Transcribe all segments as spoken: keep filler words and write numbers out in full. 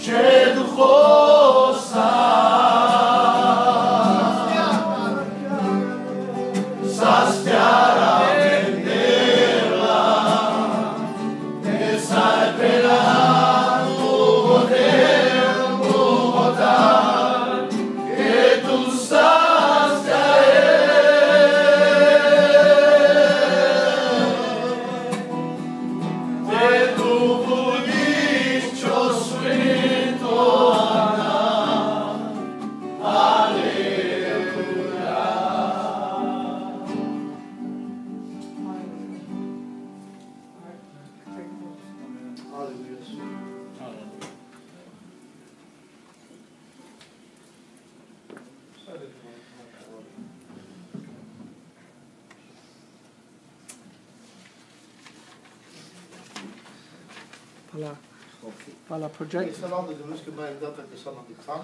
Voilà. Voilà, project. Esta laudă de Dumnezeu că mai dată de seama de can.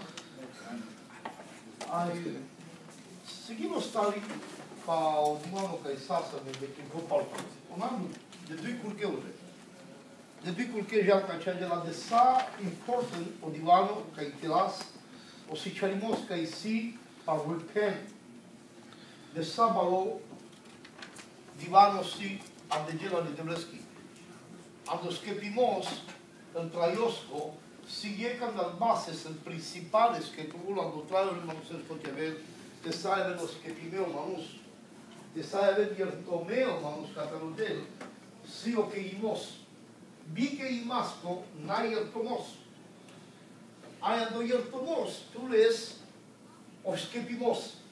Ai seguimos stali pa odmano kaj sasa me de gopal. Onam de dui culcheure. De dui culche já ca cea de la de sa important odivano kaj telas o si charimos kaj si pa repent. De sabalo divano si am de gela de Dumnezeu. Am dos skepimos în traiosco, si llegan las bases principales que tuvo la doctrina de Manuel Fotiavel, te sabe los que pimeo manus, te sabe el tomeo manus cataludel, si o que imos, vi que imasco, na el tomos. Aia do el tomos, tu les, o skepimos,